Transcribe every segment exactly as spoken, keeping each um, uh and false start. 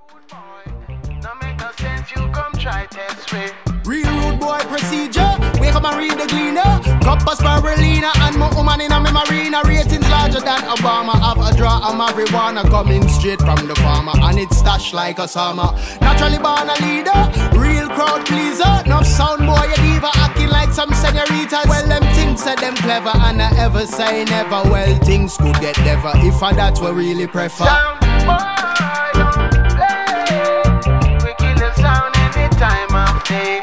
Rude boy, no make no sense, you come try test me. Real rude boy procedure, wake up and read the Gleaner. Cup of spirulina and more woman in a marina. Ratings larger than Obama. Have a draw of marijuana coming straight from the farmer, and it's stashed like a summer. Naturally born a leader, real crowd pleaser. Enough sound boy a diva, acting like some senoritas. Well, them things said them clever, and I ever say never. Well, things could get never if I that we really prefer. Sound boy, don't play. We kill the sound any time of day.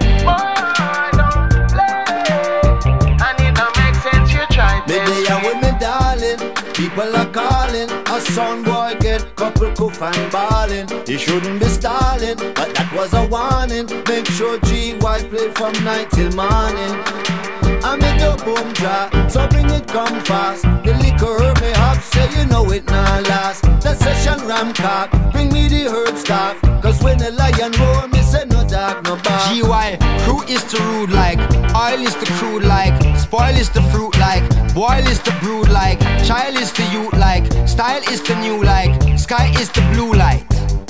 People are calling, a sound boy get couple coof and ballin'. He shouldn't be stalling, but that was a warning. Make sure G Y play from night till morning. I make a boom drop, so bring it come fast. The liquor me have, say you know it not last. The session ram cock, bring me the herb stock. Cause when the lion roar, me say no dog, no bar. G Y, crew is the rude like, oil is the crude like, spoil is the fruit like, boil is the brood like, child is the youth like, style is the new like, sky is the blue light.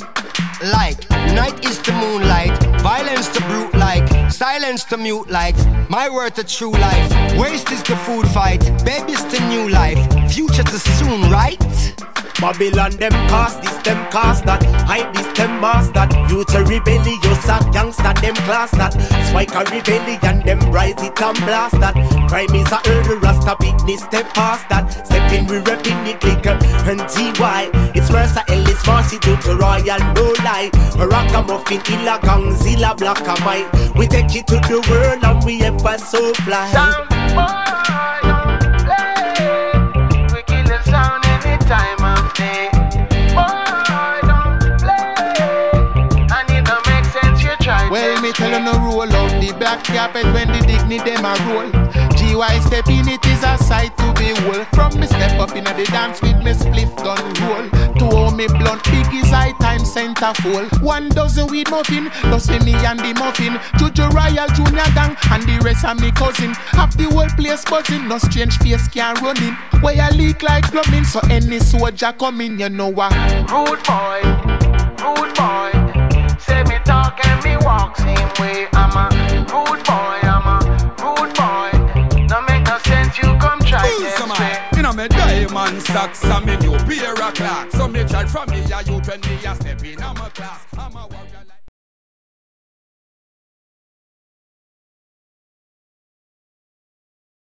Like, night is the moonlight, violence the brute like, silence the mute like, my word the true life, waste is the food fight, baby's the new life, future the soon, right? Babylon them cast this, them cast that. Hide this, them mask that. Youth a rebellious a gangster, them class that. Spike a rebellion, them rise it and blast that. Crime is a early rasta business, step past that. Step in, we repping it liquor and G Y. It's Mercer Ellis, Marcy to the Royal, no lie. Baraka Muffin, Illa Gang, Zilla, Black and White. We take it to the world and we ever so fly. Sound boy, don't play. We kill the sound any time of day. Boy, don't play. And it don't make sense, you try. Well, me tell them no roll out the black carpet when the dignity them a roll. G Y step in, it is a sight to behold. From me step up in the dance with me spliff gun roll. To hold me blunt, big is high time center full. One dozen weed muffin, plus me me and the muffin. Juju Royal Junior Gang and the rest of me cousin. Have the whole place buzzing, no strange face can run in. Where you leak like plumbing, so any soldier come in, you know what. Rude boy, rude boy. Say me talk and me walk same way. I'm a rude boy, I'm a rude boy. No make no sense, you come try this way. You know me diamond socks and me new pair of clocks. So me charge from me a youth when me a step in, I'm a class, I'm a